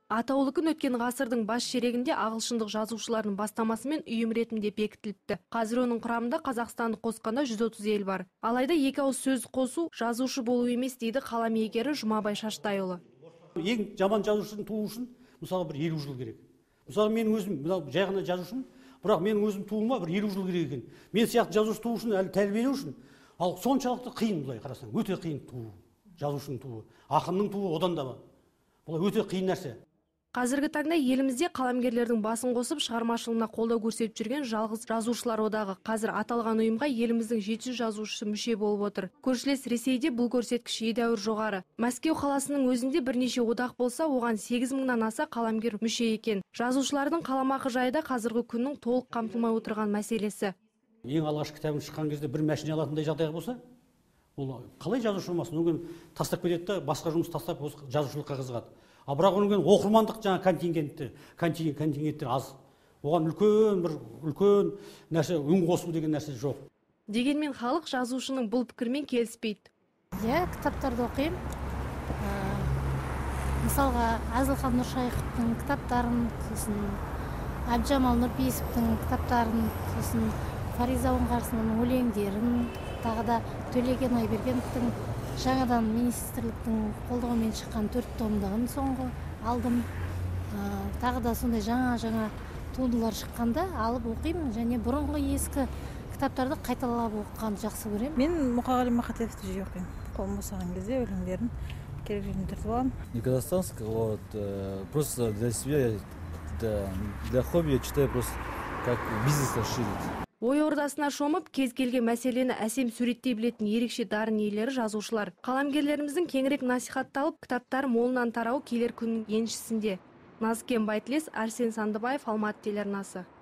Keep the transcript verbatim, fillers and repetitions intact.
Атаулы күн өткен ғасырдың бас шерегінде ағылшындық жазушылардың бастамасымен ұйым ретінде бекітіліпті. Қазір оның құрамында Қазақстанды қосқанда жүз отыз ел бар. Алайда екі ауыз сөз қосу жазушы болу емес дейді қалам иегері Жұмабай Шаштайұлы. Ең жаман жазушының туу үшін мысалы бір елу жыл керек. Мысалы мен өзім жай ғана жазушымын, бірақ менің өзім туыма бір елу жыл керек екен. Мен сияқты жазушы туу үшін әлі тәрбиелеу үшін, ал соншалықты қиын, былай қарасаң, өте қиын туу, жазушының туы, ақынның туы одан да бар. Бұл өте қиын нәрсе. Қазіргі таңда елімізде қаламгерлердің басын қосып шығармашылығына қолдау көрсетіп жүрген жалғыз жазушылар одағы. Қазір аталған ұйымға еліміздің жеті жүз жазушысы мүше болып отыр. Көршілес Ресейде бұл көрсеткіш едәуір жоғары. Мәскеу қаласының өзінде бірнеше одақ болса, оған сегіз мыңнан аса қаламгер мүше екен. Жазушылардың қаламақы жайы да қазіргі күннің толық қамтылмай отырған мәселесі. Ең алғаш кітабын шыққан кезде бір мәшине алатындай жағдай болса, ол қалай жазушы болмасын, оған тастап кетеді, басқа жұмыс тастап жазушылыққа қызығады. А бірақ оның оқырмандық жаңа контингенті, контингенттер аз. Оған үлкен бір үлкен нәрсе, үн қосу деген нәрсе жоқ. Дегенмен халық жазушының бұл пікірмен келіспейді. Иә, кітаптарды оқимын. Мысалға, Әзілхан Нұршайықовтың кітаптарын, сосын Әбдіжамал Нұрпейісовтің кітаптарын, сосын Фариза Оңғарсынның өлеңдерін, тағы да Төлеген Айбергеновтың жаңадан министрліктің қолдауымен шыққан төрт томдығын соңғы алдым. Тағы да сондай жаңа-жаңа туындылар шыққанда алып оқимын, және бұрынғы ескі кітаптарды қайталап оқығанды жақсы көремін. Мен Мұқағали Мақатаевты жиі оқимын. Қолым босаған кезде өлеңдерін керек жеріне түртіп аламын. Не казахстанский, вот просто для себя, для хобби я читаю просто как бизнес расширить. Ой ордасына шомып, кез келген мәселені әсем суреттей білетін ерекше дарын иелері жазушылар. Қаламгерлеріміздің кеңірек насихатталып, кітаптар молынан тарау келер күннің еншісінде. Назкен Байтлес, Арсен Сандыбаев, Алматы телеарнасы.